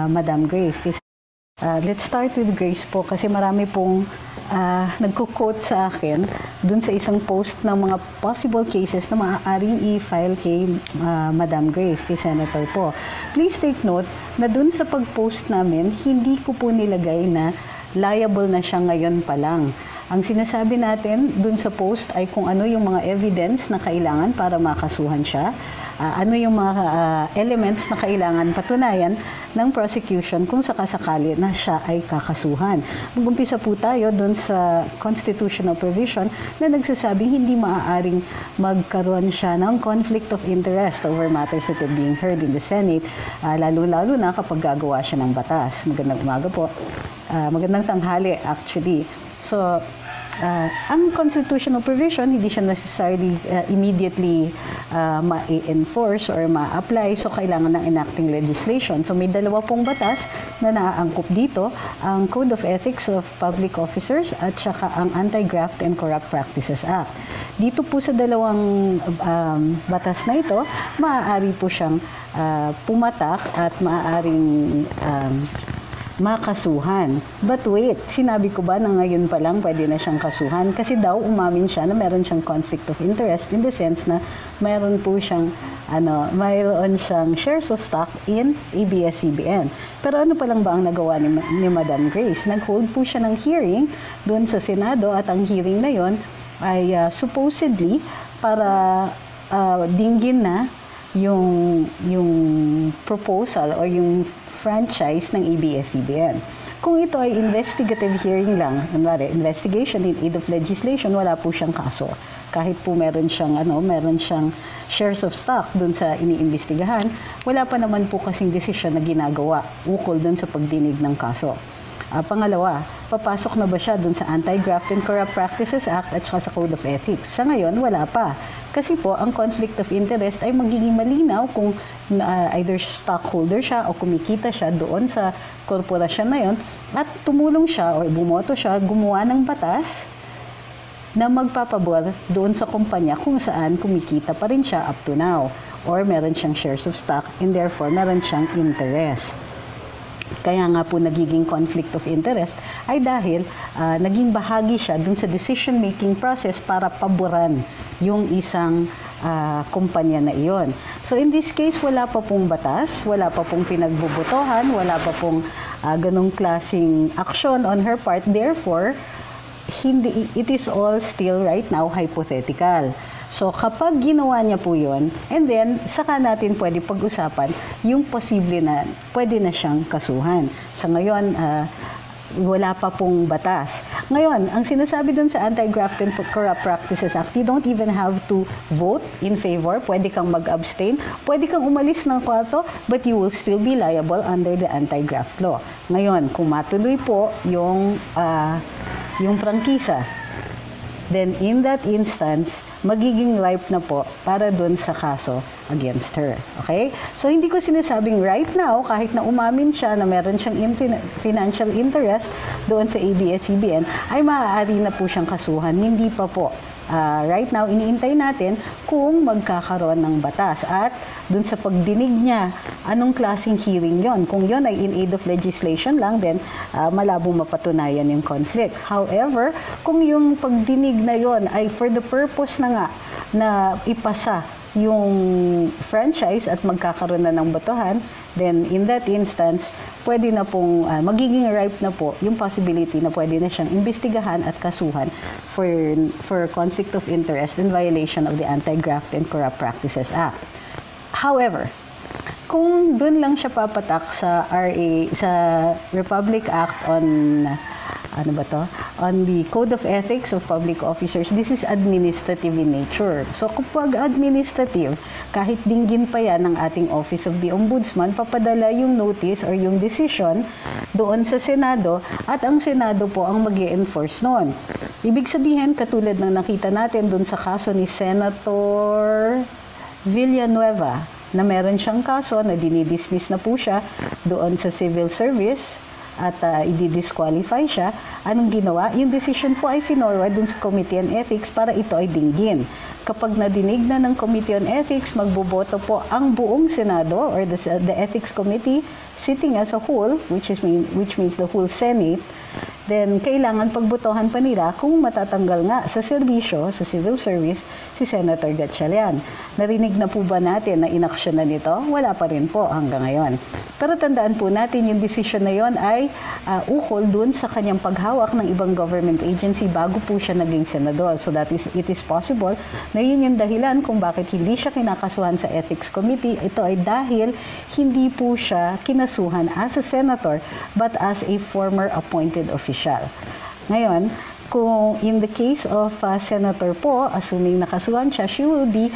Madam Grace. Kasi, let's start with Grace po kasi marami pong nagko-quote sa akin dun sa isang post ng mga possible cases na maaaring i-file kay Madam Grace, kay Senator po. Please take note na dun sa pag-post namin, hindi ko po nilagay na liable na siya ngayon pa lang. Ang sinasabi natin dun sa post ay kung ano yung mga evidence na kailangan para makasuhan siya, ano yung mga elements na kailangan patunayan ng prosecution kung sakasakali na siya ay kakasuhan. Mag-umpisa po tayo dun sa constitutional provision na nagsasabing hindi maaaring magkaroon siya ng conflict of interest over matters that are being heard in the Senate, lalo-lalo na kapag gagawa siya ng batas. Magandang umaga po. Magandang tanghali actually. So, ang constitutional provision, hindi siya necessarily immediately ma-enforce or ma-apply. So, kailangan ng enacting legislation. So, may dalawa pong batas na naaangkop dito, ang Code of Ethics of Public Officers at saka ang Anti-Graft and Corrupt Practices Act. Dito po sa dalawang batas na ito, maaari po siyang pumatak at maaaring makasuhan. But wait, sinabi ko ba na ngayon pa lang pwede na siyang kasuhan? Kasi daw umamin siya na meron siyang conflict of interest in the sense na mayroon po siyang mayroon siyang shares of stock in ABS-CBN. Pero ano pa lang ba ang nagawa ni Madam Grace? Nag-hold po siya ng hearing doon sa Senado at ang hearing na yon ay supposedly para dinggin na yung proposal o yung franchise ng ABS-CBN. Kung ito ay investigative hearing lang, kunwari, investigation in aid of legislation, wala po siyang kaso. Kahit po meron siyang shares of stock dun sa iniimbestigahan, wala pa naman po kasing desisyon na ginagawa ukol dun sa pagdinig ng kaso. Pangalawa, papasok na ba siya dun sa Anti-Graft and Corrupt Practices Act at saka sa Code of Ethics? Sa ngayon, wala pa. Kasi po, ang conflict of interest ay magiging malinaw kung either stockholder siya o kumikita siya doon sa korporasyon na yon at tumulong siya o bumoto siya gumawa ng batas na magpapabor doon sa kumpanya kung saan kumikita pa rin siya up to now or meron siyang shares of stock and therefore meron siyang interest. Kaya nga po nagiging conflict of interest ay dahil naging bahagi siya dun sa decision-making process para paboran yung isang kumpanya na iyon. So in this case, wala pa pong batas, wala pa pong pinagbubutohan, wala pa pong ganong klaseng action on her part. Therefore, it is all still right now hypothetical. So, kapag ginawa niya po yun, and then, saka natin pwede pag-usapan yung posible na pwede na siyang kasuhan. Sa ngayon, wala pa pong batas. Ngayon, ang sinasabi dun sa Anti-Graft and Corrupt Practices Act, you don't even have to vote in favor. Pwede kang mag-abstain. Pwede kang umalis ng kwarto, but you will still be liable under the anti-graft law. Ngayon, kung matuloy po yung prangkisa, then in that instance, magiging ripe na po para dun sa kaso against her. Okay? So, hindi ko sinasabing right now, kahit na umamin siya na meron siyang financial interest doon sa ABS-CBN, ay maaari na po siyang kasuhan. Hindi pa po. Right now, iniintay natin kung magkakaroon ng batas. At dun sa pagdinig niya, anong klaseng hearing yon? Kung yon ay in aid of legislation lang, then malabong mapatunayan yung conflict. However, kung yung pagdinig na yon ay for the purpose na nga na ipasa yung franchise at magkakaroon na ng botohan, then in that instance, pwede na pong magiging ripe na po yung possibility na pwede na siyang imbestigahan at kasuhan for conflict of interest in violation of the Anti-Graft and Corrupt Practices Act. However, kung dun lang siya papatak sa sa Republic Act on on the Code of Ethics of Public Officers, this is administrative in nature. So kapag administrative, kahit dinggin pa yan ng ating Office of the Ombudsman, papadala yung notice or yung decision doon sa Senado at ang Senado po ang mag-i-enforce noon. Ibig sabihin, katulad ng nakita natin doon sa kaso ni Senator Villanueva, na meron siyang kaso na dinidismiss na po siya doon sa civil service at i-disqualify siya, anong ginawa? Yung decision po ay finorward dun sa Committee on Ethics para ito ay dinggin. Kapag nadinig na ng Committee on Ethics, magboboto po ang buong Senado or the Ethics Committee sitting as a whole, which means the whole Senate. Then, kailangan pagbotohan pa nila kung matatanggal nga sa serbisyo, sa civil service, si Senator Gatchalian. Narinig na po ba natin na inaksyon na nito? Wala pa rin po hanggang ngayon. Pero tandaan po natin, yung decision na yon ay ukol dun sa kanyang paghawak ng ibang government agency bago po siya naging senador. So it is possible na yun yung dahilan kung bakit hindi siya kinakasuhan sa Ethics Committee. Ito ay dahil hindi po siya kinasuhan as a senator but as a former appointed official. Ngayon, kung in the case of Senator po, assuming nakasuhan siya, she will be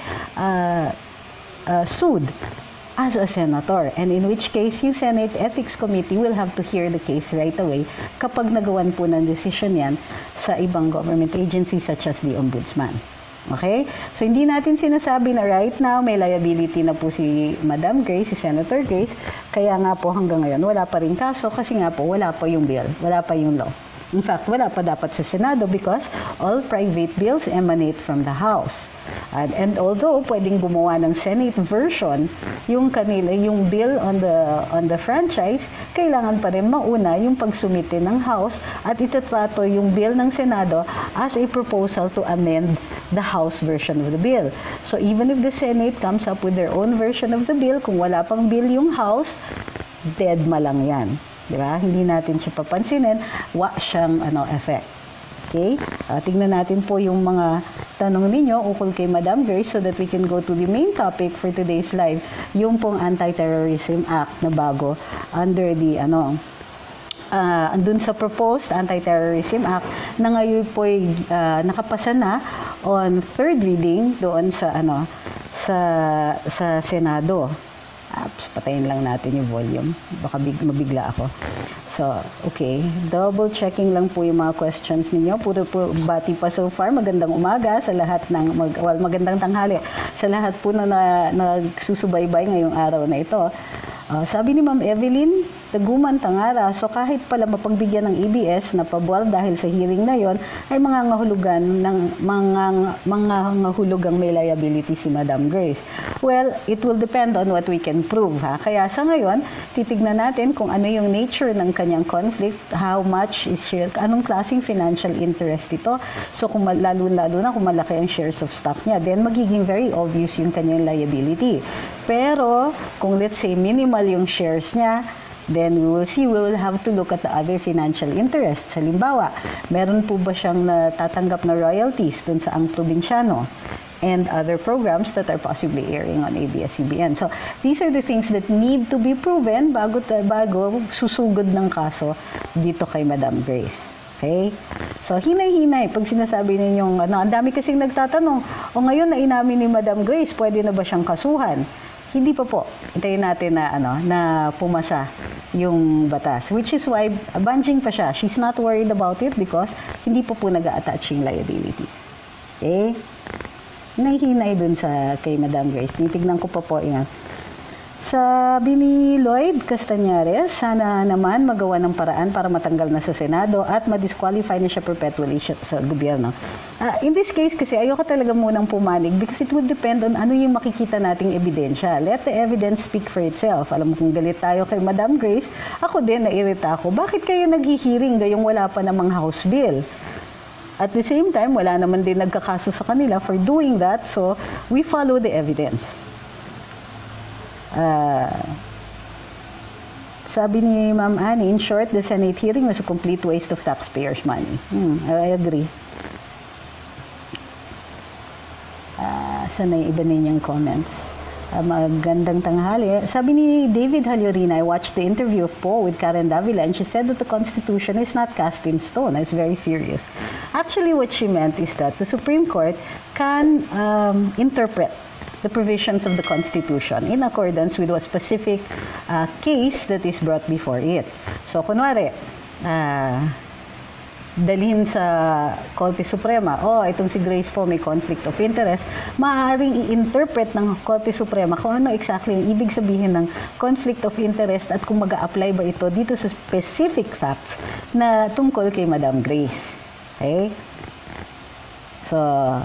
sued as a senator. And in which case, yung Senate Ethics Committee will have to hear the case right away kapag nagawan po ng decision yan sa ibang government agencies such as the Ombudsman. Okay? So, hindi natin sinasabi na right now may liability na po si Madam Grace, si Senator Grace. Kaya nga po hanggang ngayon, wala pa rin kaso kasi nga po wala pa yung bill, wala pa yung law. In fact, wala pa dapat sa Senado because all private bills emanate from the House. And although pwedeng gumawa ng Senate version, yung bill on the franchise, kailangan pa rin mauna yung pagsumite ng House at itatrato yung bill ng Senado as a proposal to amend the House version of the bill. So even if the Senate comes up with their own version of the bill, kung wala pang bill yung House, dead ma lang yan. Diba? Hindi natin siya papansinin, wala siyang effect. Okay? Tingnan natin po yung mga tanong ninyo ukol kay Madam Grace so that we can go to the main topic for today's live, yung pong Anti-Terrorism Act na bago under the andun sa proposed Anti-Terrorism Act na ngayon po nakapasa na on third reading doon sa sa Senado. Patayin lang natin yung volume. Baka mabigla ako. So, okay. Double checking lang po yung mga questions ninyo. Puro po bati pa so far. Magandang umaga sa lahat ng, magandang tanghali sa lahat po na nagsusubaybay ngayong araw na ito. Sabi ni Ma'am Evelyn, taguman tangara. So kahit pala mapagbigyan ng ABS na pabor dahil sa hearing na yon ay mga ngahulugang may liability si Madam Grace. Well, it will depend on what we can prove. Kaya sa ngayon, titignan natin kung ano yung nature ng kanyang conflict, how much is she, anong klaseng financial interest ito. So kung lalo na kung malaki ang shares of stock niya, then magiging very obvious yung kanyang liability. Pero kung let's say minimal yung shares niya, then we will have to look at the other financial interests. Halimbawa, meron po ba siyang natatanggap na royalties dun sa Ang Probinsyano and other programs that are possibly airing on ABS-CBN. So, these are the things that need to be proven bago susugod ng kaso dito kay Madam Grace. Okay? So, hinay-hinay. Pag sinasabi ninyong, ang dami kasing nagtatanong, o ngayon na inamin ni Madam Grace, pwede na ba siyang kasuhan? Hindi pa po. Hintayin natin na pumasa yung batas. Which is why, banjing pa siya. She's not worried about it because hindi pa po nag-a-attach yung liability. Okay? Nahihinay dun kay Madam Grace. Titignan ko pa po yan. Sabi ni Lloyd Castañares, sana naman magawa ng paraan para matanggal na sa Senado at ma-disqualify na siya perpetually sa gobyerno. In this case kasi, ayoko talaga munang pumanig because it would depend on ano yung makikita nating ebidensya. Let the evidence speak for itself. Alam mo kung galit tayo kay Madam Grace, ako din nairita ako. Bakit kayo naghihiring gayong wala pa namang House bill? At the same time, wala naman din nagkakaso sa kanila for doing that, so we follow the evidence. Sabi ni Ma'am Annie, in short, the Senate hearing was a complete waste of taxpayers' money. I agree. Sana yung iba ninyong comments. Magandang tanghali. Sabi ni David Halyorina, I watched the interview of Poe with Karen Davila and she said that the Constitution is not cast in stone. I was very furious. Actually, what she meant is that the Supreme Court can interpret the provisions of the Constitution in accordance with what specific case that is brought before it. So, kunwari, dalhin sa Korte Suprema, itong si Grace po may conflict of interest, maaaring i-interpret ng Korte Suprema kung ano exactly ang ibig sabihin ng conflict of interest at kung mag-a-apply ba ito dito sa specific facts na tungkol kay Madam Grace. Okay? So,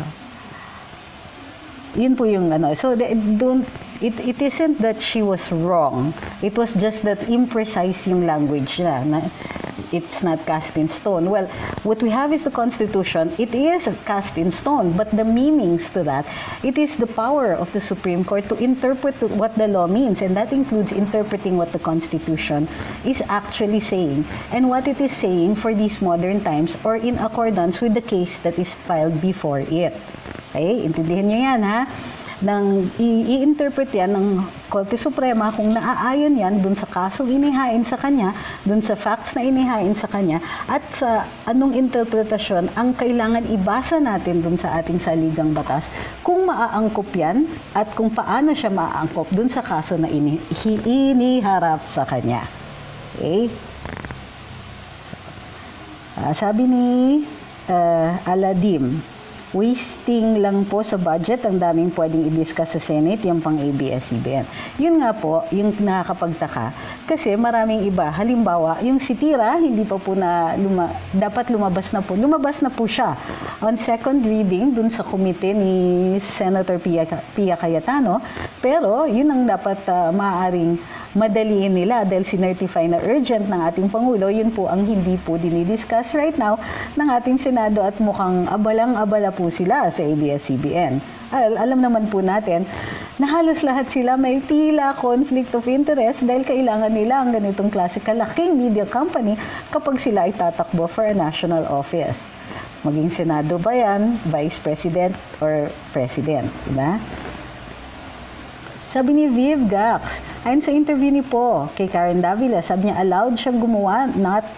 yun po yung ano. So, it isn't that she was wrong. It was just that imprecise yung language niya. Na it's not cast in stone. Well, what we have is the Constitution. It is cast in stone, but the meanings to that, it is the power of the Supreme Court to interpret what the law means, and that includes interpreting what the Constitution is actually saying and what it is saying for these modern times or in accordance with the case that is filed before it. Okay? Intindihin nyo yan, ha? Nang i-interpret yan ng Korte Suprema kung naaayon yan dun sa kasong inihain sa kanya, dun sa facts na inihain sa kanya, at sa anong interpretasyon ang kailangan ibasa natin dun sa ating saligang batas, kung maaangkop yan at kung paano siya maaangkop dun sa kaso na iniharap sa kanya. Okay? Sabi ni Aladim, wasting lang po sa budget, ang daming pwedeng i-discuss sa Senate, yung pang ABS-CBN. Yun nga po, yung nakakapagtaka, kasi maraming iba. Halimbawa, yung si Tira, hindi pa po dapat lumabas na po siya on second reading dun sa komite ni Senator Pia Cayetano, pero yun ang dapat maaaring madaliin nila dahil sinertify na urgent ng ating Pangulo, yun po ang hindi po dinidiscuss right now ng ating Senado at mukhang abalang-abala po sila sa ABS-CBN. Alam naman po natin na halos lahat sila may tila conflict of interest dahil kailangan nila ang ganitong klase kalaking media company kapag sila ay tatakbo for a national office. Maging Senado ba yan, Vice President or President, diba? Sabi ni Viv Gax, ayon sa interview ni Po kay Karen Davila, sabi niya allowed siyang gumawa not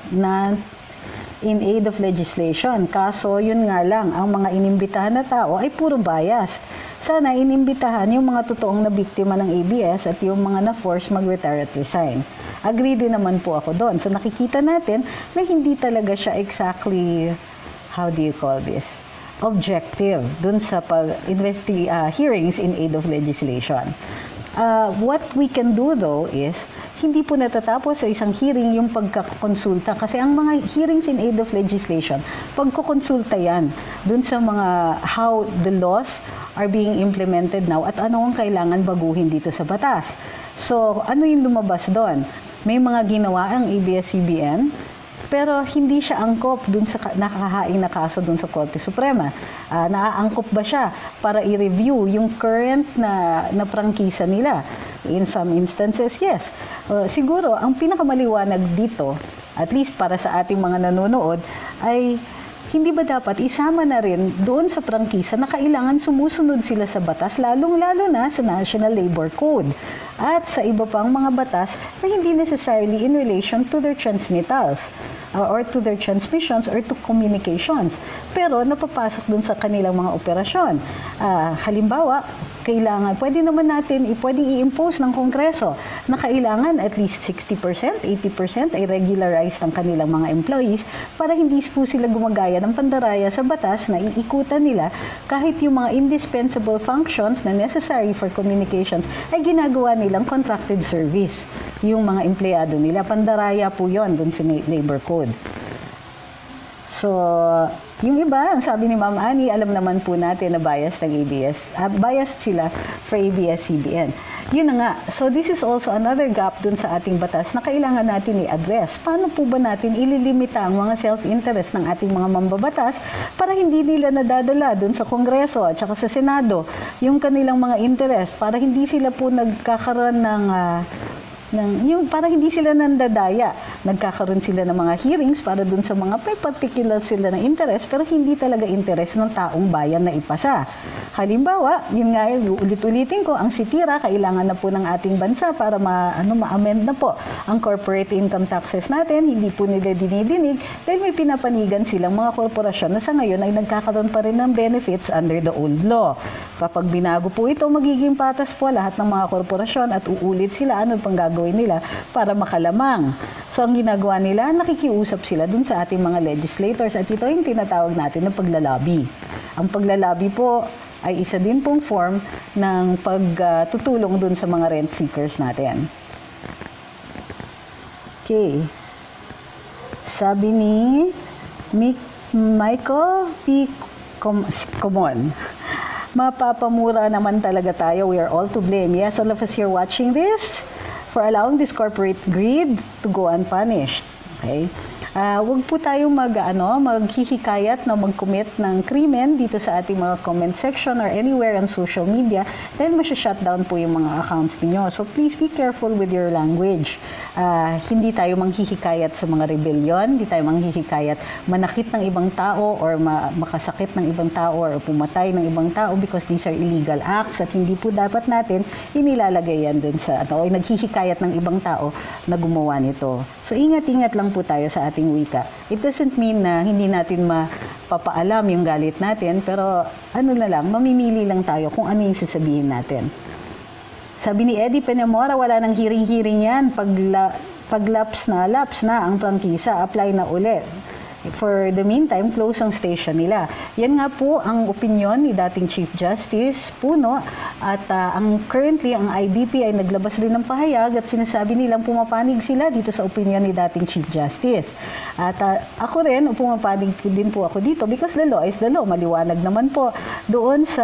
in aid of legislation. Kaso yun nga lang, ang mga inimbitahan na tao ay puro biased. Sana inimbitahan yung mga totoong na biktima ng ABS at yung mga na-force mag-retire at resign. Agree din naman po ako doon. So nakikita natin na hindi talaga siya exactly, how do you call this? Objective dun sa hearings in aid of legislation. What we can do though is, hindi po natatapos sa isang hearing yung pagkakonsulta kasi ang mga hearings in aid of legislation, pagkukonsulta yan dun sa mga how the laws are being implemented now at ano ang kailangan baguhin dito sa batas. So, ano yung lumabas doon? May mga ginawa ang ABS-CBN, pero hindi siya angkop dun sa nakahaing na kaso dun sa Korte Suprema. Naaangkop ba siya para i-review yung current na prangkisa nila? In some instances, yes. Siguro, ang pinakamaliwanag dito, at least para sa ating mga nanonood, ay hindi ba dapat isama na rin doon sa prangkisa na kailangan sumusunod sila sa batas, lalong-lalo na sa National Labor Code at sa iba pang mga batas na hindi necessarily in relation to their transmittals or to their transmissions or to communications. Pero napapasok dun sa kanilang mga operasyon. Halimbawa, pwede naman natin, pwedeng i-impose ng Kongreso na kailangan at least 60%, 80% ay regularize ng kanilang mga employees para hindi po sila gumagaya ng pandaraya sa batas na iikutan nila kahit yung mga indispensable functions na necessary for communications ay ginagawa nilang contracted service. Yung mga empleyado nila, pandaraya po yon dun sa Labor Code. So, yung iba, ang sabi ni Ma'am Annie, alam naman po natin na biased ng ABS. Biased sila for ABS-CBN. Yun na nga. So, this is also another gap dun sa ating batas na kailangan natin i-address. Paano po ba natin ililimita ang mga self-interest ng ating mga mambabatas para hindi nila nadadala dun sa Kongreso at saka sa Senado yung kanilang mga interest para hindi sila po nagkakaroon ng para hindi sila nandadaya. Nagkakaroon sila ng mga hearings para dun sa mga particular sila ng interest pero hindi talaga interest ng taong bayan na ipasa. Halimbawa, yun nga, ulit-ulitin ko, ang sitira, kailangan na po ng ating bansa para ma-amend na po ang corporate income taxes natin. Hindi po nila dinidinig dahil may pinapanigan silang mga korporasyon na sa ngayon ay nagkakaroon pa rin ng benefits under the old law. Kapag binago po ito, magiging patas po lahat ng mga korporasyon at uulit sila ano pang gagawin nila para makalamang. So ang ginagawa nila, nakikiusap sila dun sa ating mga legislators at ito yung tinatawag natin na paglalabi. Ang paglalabi po ay isa din pong form ng pagtutulong dun sa mga rent seekers natin. Okay. Sabi ni Michael P. Comon, mapapamura naman talaga tayo. We are all to blame. Yes, all of us here watching this for allowing this corporate greed to go unpunished. Okay? Huwag po tayong maghihikayat na mag-commit ng krimen dito sa ating mga comment section or anywhere on social media dahil masya-shutdown po yung mga accounts ninyo. So please be careful with your language. Hindi tayo manghihikayat sa mga rebellion, hindi tayo manghihikayat manakit ng ibang tao or makasakit ng ibang tao or pumatay ng ibang tao because these are illegal acts at hindi po dapat natin inilalagay yan dun sa o naghihikayat ng ibang tao na gumawa nito. So ingat-ingat lang po tayo sa ating wika. It doesn't mean na hindi natin mapapaalam yung galit natin, pero mamimili lang tayo kung ano yung sasabihin natin. Sabi ni Eddie Penemora, wala nang hiring-hiring yan. Pag lapse na ang prangkisa, apply na uli. For the meantime, close ang station nila. Yan nga po ang opinion ni dating Chief Justice Puno at currently ang IDP ay naglabas din ng pahayag at sinasabi nilang pumapanig sila dito sa opinion ni dating Chief Justice. At ako rin, pumapanig din po ako dito because the law is the law. Maliwanag naman po doon sa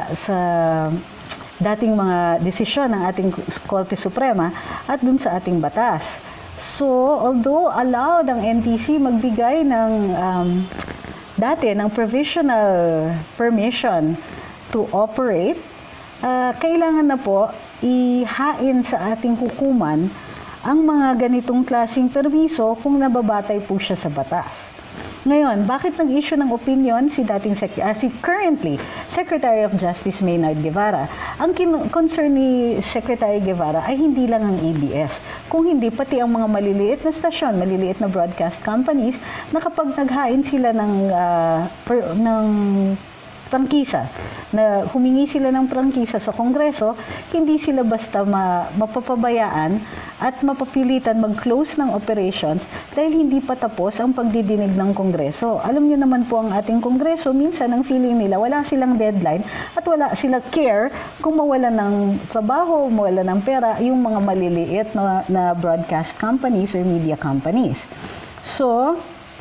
dating mga desisyon ng ating Korte Suprema at doon sa ating batas. So, although allowed ang NTC magbigay ng ng provisional permission to operate, kailangan na po ihain sa ating hukuman ang mga ganitong klaseng permiso kung nababatay po siya sa batas. Ngayon, bakit nag-issue ng opinion si currently Secretary of Justice Maynard Guevara? Ang concern ni Secretary Guevara ay hindi lang ang ABS, kung hindi pati ang mga maliliit na stasyon, maliliit na broadcast companies na kapag naghain sila ng prangkisa, na humingi sila ng prangkisa sa Kongreso, hindi sila basta mapapabayaan at mapapilitan mag-close ng operations dahil hindi pa tapos ang pagdidinig ng Kongreso. Alam niyo naman po ang ating Kongreso, minsan ang feeling nila wala silang deadline at wala sila care kung mawala ng trabaho, mawala ng pera yung mga maliliit na broadcast companies or media companies. So,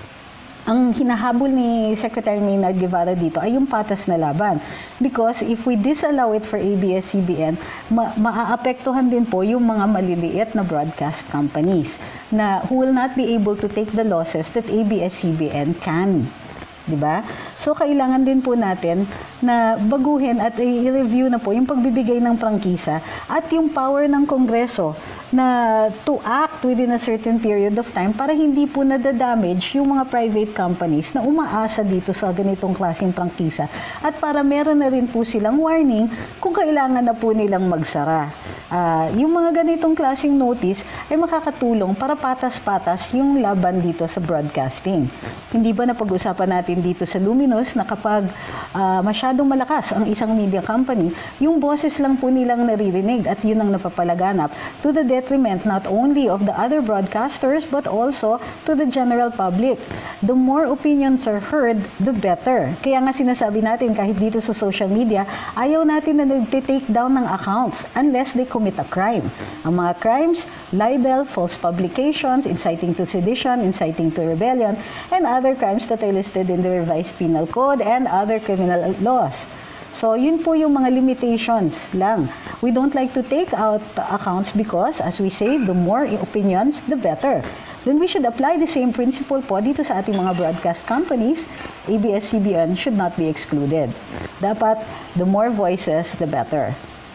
ang hinahabol ni Secretary Maynard Guevara dito ay yung patas na laban. Because if we disallow it for ABS-CBN, maaapektuhan din po yung mga maliliit na broadcast companies na who will not be able to take the losses that ABS-CBN can. Diba? So, kailangan din po natin na baguhin at i-review na po yung pagbibigay ng prangkisa at yung power ng Kongreso na to act within a certain period of time para hindi po nadadamage yung mga private companies na umaasa dito sa ganitong klaseng prangkisa at para meron na rin po silang warning kung kailangan na po nilang magsara. Yung mga ganitong klaseng notice ay makakatulong para patas-patas yung laban dito sa broadcasting. Hindi ba napag-usapan natin dito sa Luminous na kapag masyadong malakas ang isang media company, yung boses lang po nilang naririnig at yun ang napapalaganap to the detriment not only of the other broadcasters but also to the general public. The more opinions are heard, the better. Kaya nga sinasabi natin kahit dito sa social media, ayaw natin na nag-take down ng accounts unless they commit a crime. Ang mga crimes, libel, false publications, inciting to sedition, inciting to rebellion, and other crimes that are listed in the Revised Penal Code and other criminal laws. So, yun po yung mga limitations lang. We don't like to take out accounts because, as we say, the more opinions, the better. Then we should apply the same principle po dito sa ating mga broadcast companies. ABS-CBN should not be excluded. Dapat, the more voices, the better.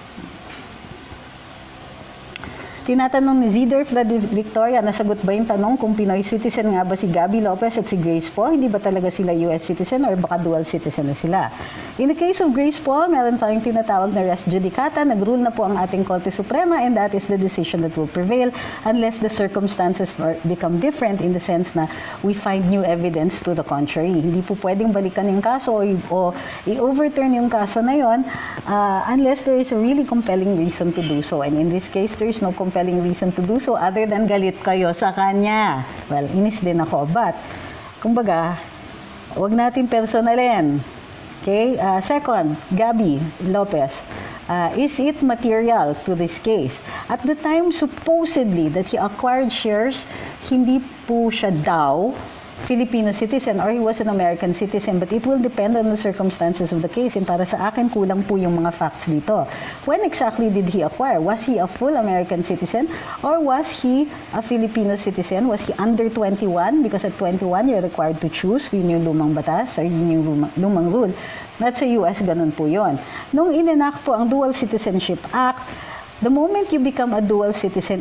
Tinatanong ni Zidor Victoria, nasagot ba yung tanong kung Pinoy citizen nga ba si Gabby Lopez at si Grace Poe? Hindi ba talaga sila US citizen or baka dual citizen na sila? In the case of Grace Poe, meron tayong tinatawag na res judicata. Nag-rule na po ang ating Korte Suprema and that is the decision that will prevail unless the circumstances become different in the sense na we find new evidence to the contrary. Hindi po pwedeng balikan yung kaso o i-overturn yung kaso na yon unless there is a really compelling reason to do so. And in this case, there is no compelling compelling reason to do so other than galit kayo sa kanya. Well, inis din ako, but kumbaga, wag natin personalin. Okay? Second, Gabby Lopez. Is it material to this case? At the time, supposedly, that he acquired shares, hindi po siya daw Filipino citizen or he was an American citizen, but it will depend on the circumstances of the case. And para sa akin, kulang po yung mga facts dito. When exactly did he acquire? Was he a full American citizen or was he a Filipino citizen? Was he under 21? Because at 21, you're required to choose. Yun yung lumang batas, or yun yung lumang rule. At sa US, ganun po yun. Nung in-enact po ang Dual Citizenship Act, the moment you become a dual citizen,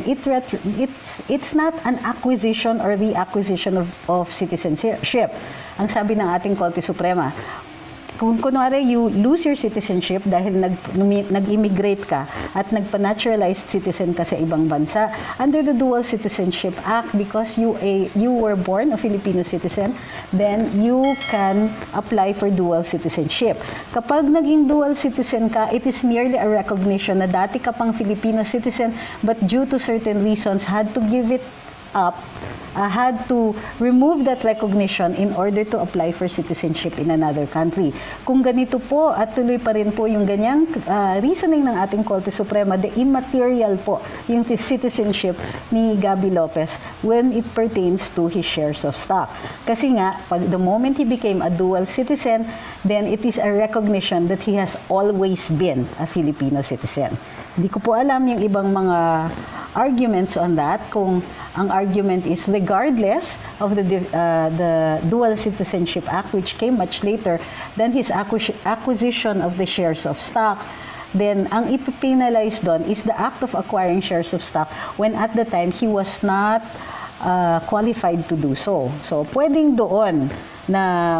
it's not an acquisition or reacquisition of citizenship. Ang sabi ng ating Korte Suprema, kung kunwari you lose your citizenship dahil nag-immigrate ka at nagpa-naturalized citizen ka sa ibang bansa, under the Dual Citizenship Act, because you were born a Filipino citizen, then you can apply for dual citizenship. Kapag naging dual citizen ka, it is merely a recognition na dati ka pang Filipino citizen, but due to certain reasons, had to give it up, had to remove that recognition in order to apply for citizenship in another country. Kung ganito po at tuloy pa rin po yung ganyang reasoning ng ating Korte Suprema, the immaterial po yung citizenship ni Gabby Lopez when it pertains to his shares of stock. Kasi nga, the moment he became a dual citizen, then it is a recognition that he has always been a Filipino citizen. Hindi ko po alam yung ibang mga arguments on that, kung ang argument is regardless of the Dual Citizenship Act, which came much later than his acquisition of the shares of stock, then ang ipinalize doon is the act of acquiring shares of stock when at the time he was not qualified to do so. So, pwedeng doon na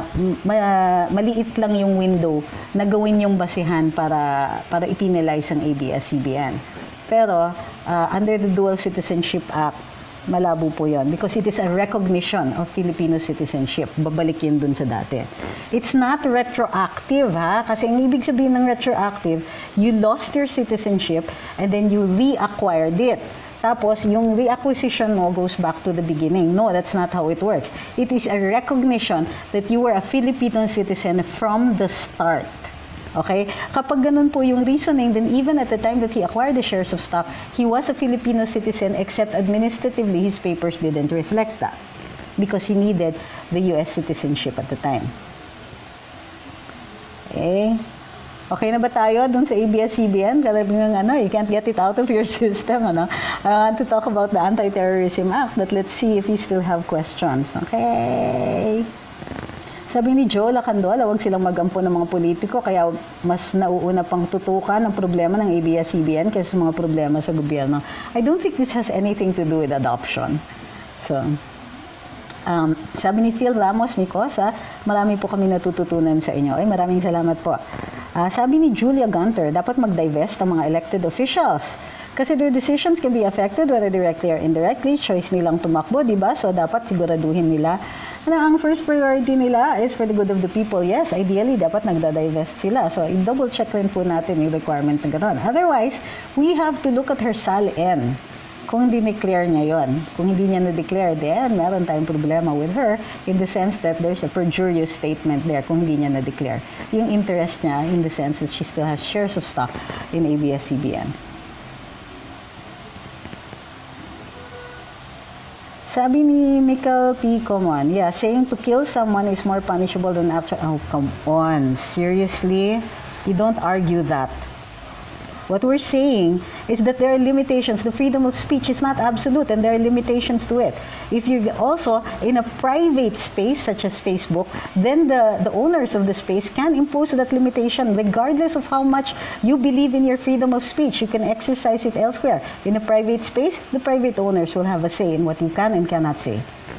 maliit lang yung window na gawin yung basihan para ipinalize ang ABS-CBN. Pero, under the Dual Citizenship Act, malabo po yun because it is a recognition of Filipino citizenship. Babalik yun dun sa dati. It's not retroactive, ha? Kasi ang ibig sabihin ng retroactive, you lost your citizenship and then you reacquired it. Tapos, yung reacquisition mo goes back to the beginning. No, that's not how it works. It is a recognition that you were a Filipino citizen from the start. Okay? Kapag ganun po yung reasoning, then even at the time that he acquired the shares of stock, he was a Filipino citizen, except administratively his papers didn't reflect that because he needed the US citizenship at the time. Okay? Okay na ba tayo dun sa ABS-CBN? You can't get it out of your system. I want to talk about the Anti-Terrorism Act, but let's see if you still have questions. Okay? Sabi ni Joe Lacandola, huwag silang magampo ng mga politiko, kaya mas nauuna pang tutukan ang problema ng ABS-CBN kaysa mga problema sa gobyerno. I don't think this has anything to do with adoption. So, sabi ni Phil Ramos Micosa, marami po kami natututunan sa inyo. Ay, maraming salamat po. Sabi ni Julia Gunter, dapat mag-divest ang mga elected officials. Kasi their decisions can be affected whether directly or indirectly. Choice nilang tumakbo, di ba? So, dapat siguraduhin nila na ang first priority nila is for the good of the people. Yes, ideally, dapat nagda-divest sila. So, i-double check rin po natin yung requirement na gano'n. Otherwise, we have to look at her SAL-N. Kung hindi na-clear niya yon, kung hindi niya na-declare, then meron tayong problema with her in the sense that there's a perjurious statement there kung hindi niya na-declare. Yung interest niya in the sense that she still has shares of stock in ABS-CBN. Sabi ni Michael P. Common, yeah, saying to kill someone is more punishable than after... Oh, come on. Seriously? You don't argue that. What we're saying is that there are limitations. The freedom of speech is not absolute and there are limitations to it. If you're also in a private space such as Facebook, then the owners of the space can impose that limitation regardless of how much you believe in your freedom of speech. You can exercise it elsewhere. In a private space, the private owners will have a say in what you can and cannot say.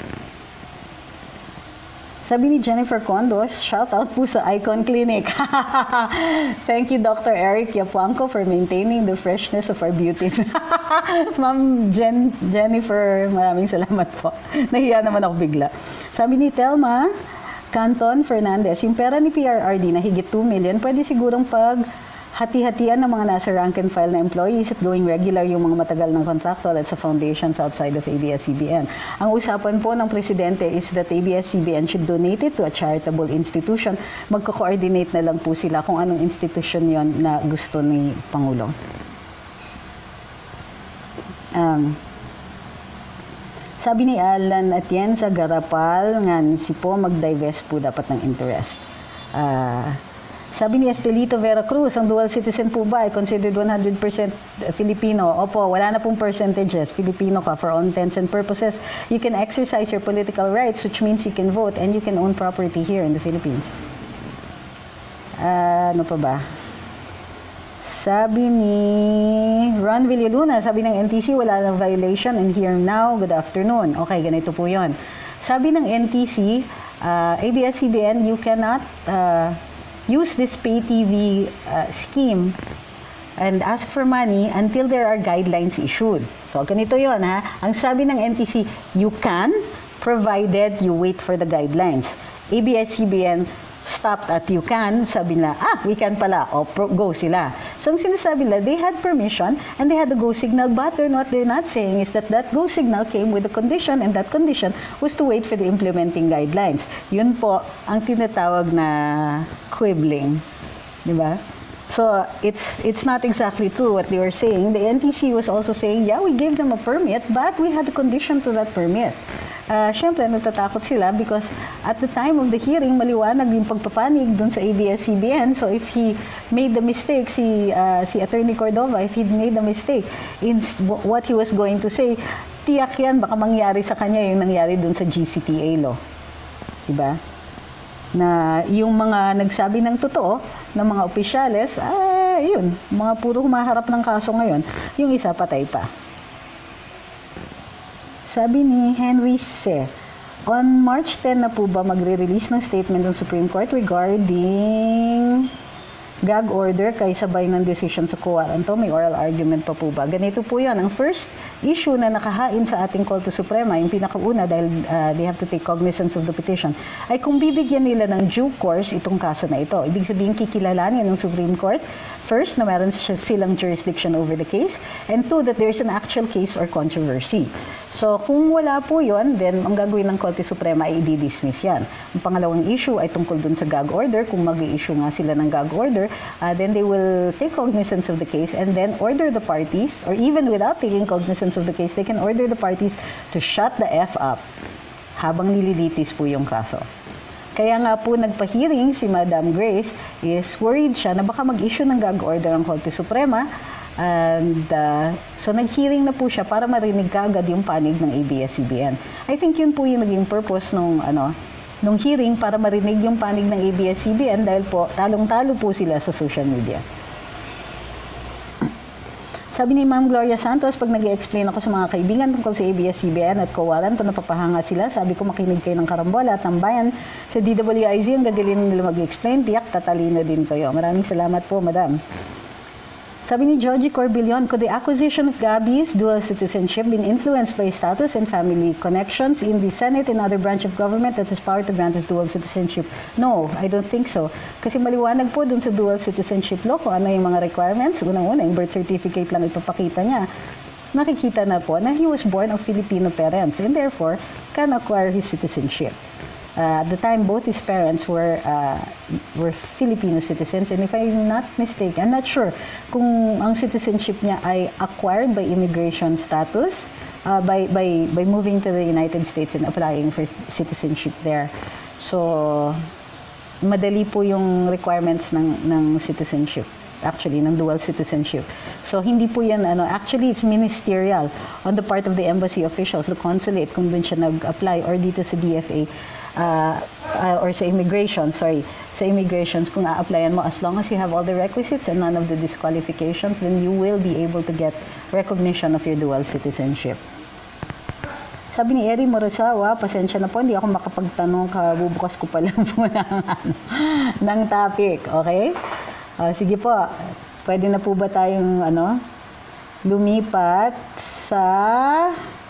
Sabi ni Jennifer Condos, shout out po sa Icon Clinic. Thank you, Dr. Eric Yapuanco, for maintaining the freshness of our beauty. Ma'am Jennifer, maraming salamat po. Nahiya naman ako bigla. Sabi ni Telma Canton Fernandez, yung pera ni PRRD na higit 2 million, pwede sigurong hati-hatian ng mga nasa rank and file na employees at going regular yung mga matagal ng contractual at sa foundations outside of ABS-CBN. Ang usapan po ng Presidente is that ABS-CBN should donate it to a charitable institution. Magko-coordinate na lang po sila kung anong institution yon na gusto ni Pangulo. Sabi ni Alan Atienza Garapal, nga si po mag-divest po dapat ng interest. Sabi ni Estelito Vera Cruz, ang dual citizen po ba ay considered 100% Filipino? Opo, wala na pong percentages. Filipino ka for all intents and purposes. You can exercise your political rights, which means you can vote and you can own property here in the Philippines. Ano pa ba? Sabi ni Ron Villaluna, sabi ng NTC, wala na violation and here now, good afternoon. Okay, ganito po yon. Sabi ng NTC, ABS-CBN, you cannot use this pay TV scheme and ask for money until there are guidelines issued. So, ganito yon ha. Ang sabi ng NTC, you can, provided you wait for the guidelines. ABS-CBN stopped at you can, sabi nila, we can pala, go sila. So, ang sinasabi nila, they had permission and they had the go signal, but what they're not saying is that that go signal came with a condition and that condition was to wait for the implementing guidelines. Yun po ang tinatawag na quibbling. Di ba? So, it's not exactly true what they were saying. The NTC was also saying, yeah, we gave them a permit, but we had a condition to that permit. Siyempre, natatakot sila because at the time of the hearing, maliwanag yung pagpapanig dun sa ABS-CBN. So, if he made the mistake, si Attorney Cordova, if he made the mistake in what he was going to say, tiyak yan, baka mangyari sa kanya yung nangyari dun sa GCTA law. Diba? Na yung mga nagsabi ng totoo, ng mga opisyales, yun, mga puro humaharap ng kaso ngayon, yung isa patay pa. Sabi ni Henry Se, on March 10 na po ba magre-release ng statement ng Supreme Court regarding gag order kay sabay ng decision sa COA? Anto, may oral argument pa po ba? Ganito po yun. Ang first issue na nakahain sa ating Call to Suprema, yung pinakauna dahil they have to take cognizance of the petition, ay kung bibigyan nila ng due course itong kaso na ito. Ibig sabihin, kikilalanin ng Supreme Court, first, na meron silang jurisdiction over the case, and two, that there's an actual case or controversy. So, kung wala po yun, then ang gagawin ng Korte Suprema ay i-dismiss yan. Ang pangalawang issue ay tungkol dun sa gag order. Kung mag-i-issue nga sila ng gag order, then they will take cognizance of the case and then order the parties, or even without taking cognizance of the case, they can order the parties to shut the F up habang nililitis po yung kaso. Kaya nga po nagpa-hearing si Madam Grace is worried siya na baka mag-issue ng gag order ang Korte Suprema. And so nag-hearing na po siya para marinig kaagad yung panig ng ABS-CBN. I think yun po yung naging purpose nung hearing, para marinig yung panig ng ABS-CBN dahil po talong-talo po sila sa social media. Sabi ni Ma'am Gloria Santos, pag nag-i-explain ako sa mga kaibigan tungkol sa ABS-CBN at kawalan, napapahanga sila. Sabi ko, makinig kayo ng Karambola at Tambayan. Sa DWIZ, ang gagalin nila mag-explain. Tiyak, tatalino din kayo. Maraming salamat po, Madam. Sabi ni Georgie Corbillon, could the acquisition of Gabby's dual citizenship been influenced by status and family connections in the Senate and other branch of government that has power to grant us dual citizenship? No, I don't think so. Kasi maliwanag po dun sa dual citizenship law kung ano yung mga requirements. Unang-una, yung birth certificate lang ipapakita niya. Nakikita na po na he was born of Filipino parents and therefore can acquire his citizenship. At the time, both his parents were Filipino citizens, and if I'm not mistaken, I'm not sure kung ang citizenship niya ay acquired by immigration status, by moving to the United States and applying for citizenship there. So, madali po yung requirements ng citizenship. Actually, ng dual citizenship. So, hindi po yan, actually, it's ministerial on the part of the embassy officials, the consulate, kung dun siya nag-apply, or dito sa DFA, or sa immigrations, kung a-applyan mo, as long as you have all the requisites and none of the disqualifications, then you will be able to get recognition of your dual citizenship. Sabi ni Eri Morisawa, pasensya na po, hindi ako makapagtanong, bubukas ko pa lang po ng topic, okay? Sige po, pwede na po ba tayong lumipat sa